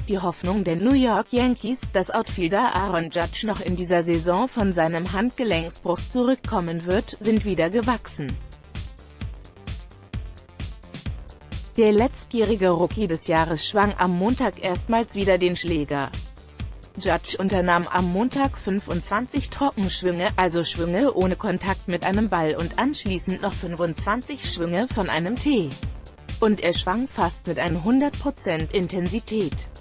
die Hoffnung der New York Yankees, dass Outfielder Aaron Judge noch in dieser Saison von seinem Handgelenksbruch zurückkommen wird, sind wieder gewachsen. Der letztjährige Rookie des Jahres schwang am Montag erstmals wieder den Schläger. Judge unternahm am Montag 25 Trockenschwünge, also Schwünge ohne Kontakt mit einem Ball, und anschließend noch 25 Schwünge von einem Tee. Und er schwang fast mit 100% Intensität.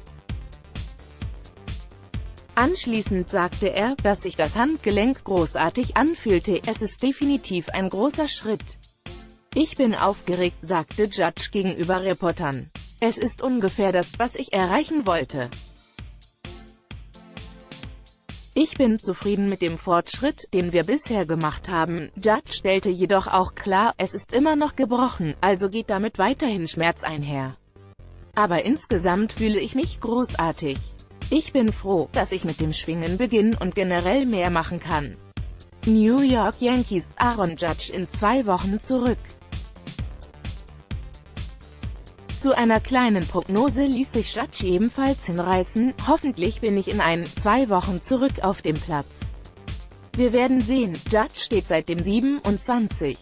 Anschließend sagte er, dass sich das Handgelenk großartig anfühlte, es ist definitiv ein großer Schritt. Ich bin aufgeregt, sagte Judge gegenüber Reportern. Es ist ungefähr das, was ich erreichen wollte. Ich bin zufrieden mit dem Fortschritt, den wir bisher gemacht haben. Judge stellte jedoch auch klar, es ist immer noch gebrochen, also geht damit weiterhin Schmerz einher. Aber insgesamt fühle ich mich großartig. Ich bin froh, dass ich mit dem Schwingen beginnen und generell mehr machen kann. New York Yankees, Aaron Judge in 2 Wochen zurück. Zu einer kleinen Prognose ließ sich Judge ebenfalls hinreißen: Hoffentlich bin ich in 2 Wochen zurück auf dem Platz. Wir werden sehen. Judge steht seit dem 27.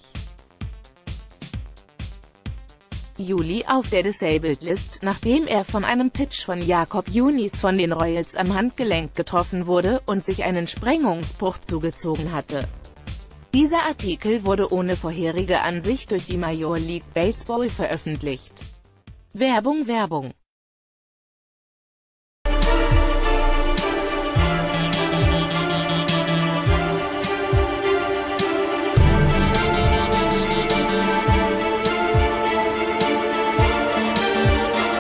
Juli auf der Disabled List, nachdem er von einem Pitch von Jakob Junis von den Royals am Handgelenk getroffen wurde und sich einen Sprengungsbruch zugezogen hatte. Dieser Artikel wurde ohne vorherige Ansicht durch die Major League Baseball veröffentlicht. Werbung